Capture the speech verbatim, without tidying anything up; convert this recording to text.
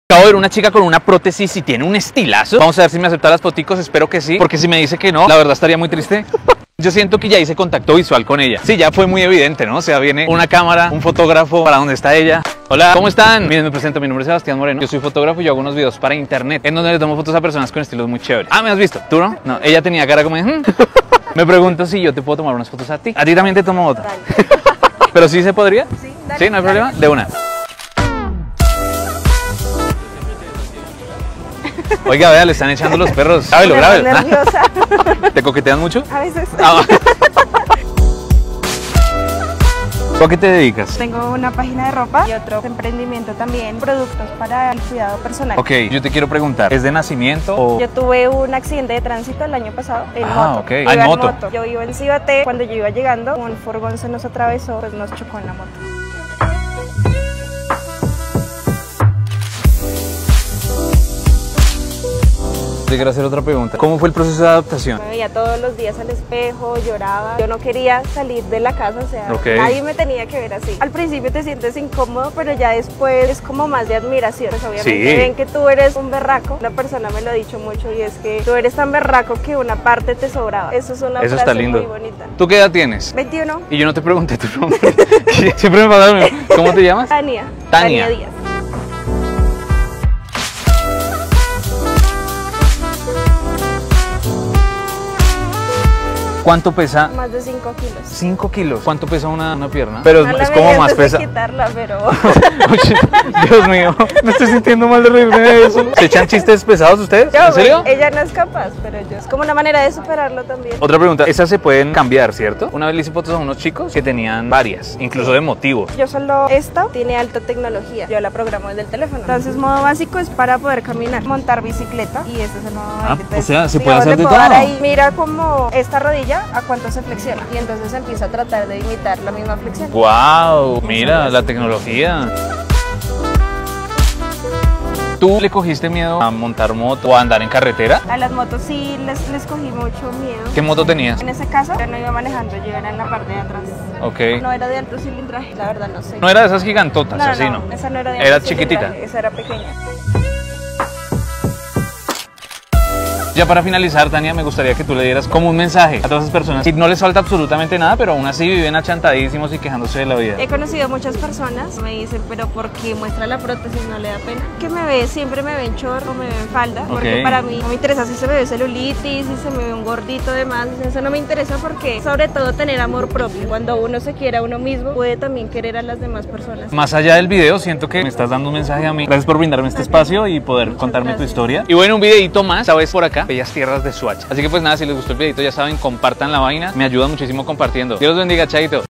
Acabo de ver una chica con una prótesis y tiene un estilazo. Vamos a ver si me acepta las foticos, espero que sí. Porque si me dice que no, la verdad estaría muy triste. Yo siento que ya hice contacto visual con ella. Sí, ya fue muy evidente, ¿no? O sea, viene una cámara, un fotógrafo para donde está ella. Hola, ¿cómo están? Miren, me presento, mi nombre es Sebastián Moreno. Yo soy fotógrafo y yo hago unos videos para internet en donde le tomo fotos a personas con estilos muy chéveres. Ah, ¿me has visto? ¿Tú no? No, ella tenía cara como de... "Hmm". Me pregunto si yo te puedo tomar unas fotos a ti. A ti también te tomo otra. ¿Pero sí se podría? Sí, dale, ¿Sí? ¿No hay dale. problema? De una. Oiga, vea, le están echando los perros. Grábelo, Me grábelo. pongo nerviosa. ¿Te coquetean mucho? A veces. Ah, ¿tú a qué te dedicas? Tengo una página de ropa y otro emprendimiento también, productos para el cuidado personal. Ok, yo te quiero preguntar, ¿es de nacimiento o...? Yo tuve un accidente de tránsito el año pasado en Ah, moto. ok. Iba Ah, en moto. Yo iba en Cibate, cuando yo iba llegando, un furgón se nos atravesó, pues nos chocó en la moto. Te quiero hacer otra pregunta. ¿Cómo fue el proceso de adaptación? Me veía todos los días al espejo, lloraba. Yo no quería salir de la casa, o sea, Ok. nadie me tenía que ver así. Al principio te sientes incómodo, pero ya después es como más de admiración. Pues obviamente Sí. ven que tú eres un berraco. Una persona me lo ha dicho mucho y es que tú eres tan berraco que una parte te sobraba. Eso es una Eso frase está lindo. muy bonita. ¿Tú qué edad tienes? veintiuno. Y yo no te pregunté tu nombre. Siempre me pasa lo mismo. ¿Cómo te llamas? Tania. Tania. Díaz. ¿Cuánto pesa? Más de cinco kilos. cinco kilos. ¿Cuánto pesa una, una pierna? Pero No es, la es como veía más antes de pesa. quitarla, pero Oye, Dios mío, me estoy sintiendo mal de reírme de eso. ¿Se echan chistes pesados ustedes? yo, ¿En serio? ella no es capaz, pero yo. Es como una manera de superarlo también. Otra pregunta, esas se pueden cambiar, ¿cierto? Una vez le hice fotos a unos chicos que tenían varias, incluso de motivos. Yo solo, esta tiene alta tecnología, yo la programo desde el teléfono. Entonces modo básico es para poder caminar, montar bicicleta y este es el modo Ah, básico. o sea, se puede digamos, hacer le de puedo dar todo. ahí, mira como esta rodilla a cuánto se flexiona y entonces empieza a tratar de imitar la misma flexión. ¡Wow! Mira, la tecnología. ¿Tú le cogiste miedo a montar moto o a andar en carretera? A las motos sí les, les cogí mucho miedo. ¿Qué moto tenías? En ese caso yo no iba manejando, yo era en la parte de atrás. Ok. No era de alto cilindraje, la verdad no sé. No era de esas gigantotas, no, así, no, ¿no? esa no era de Era alto chiquitita. cilindraje, esa era pequeña. Ya para finalizar, Tania, me gustaría que tú le dieras como un mensaje a todas esas personas que no les falta absolutamente nada, pero aún así viven achantadísimos y quejándose de la vida. He conocido muchas personas, me dicen, pero ¿por qué muestra la prótesis? No le da pena. Que me ve, siempre me ven chorro, me ven falda, porque Ok. para mí no me interesa si se me ve celulitis, si se me ve un gordito de más, eso no me interesa porque sobre todo tener amor propio. Cuando uno se quiere a uno mismo, puede también querer a las demás personas. Más allá del video, siento que me estás dando un mensaje a mí. Gracias por brindarme este espacio y poder Muchas contarme tu gracias. historia. Y bueno, un videito más, esta vez por acá, bellas tierras de Soacha. Así que pues nada, si les gustó el videito, ya saben, compartan la vaina. Me ayudan muchísimo compartiendo. Dios los bendiga, chaito.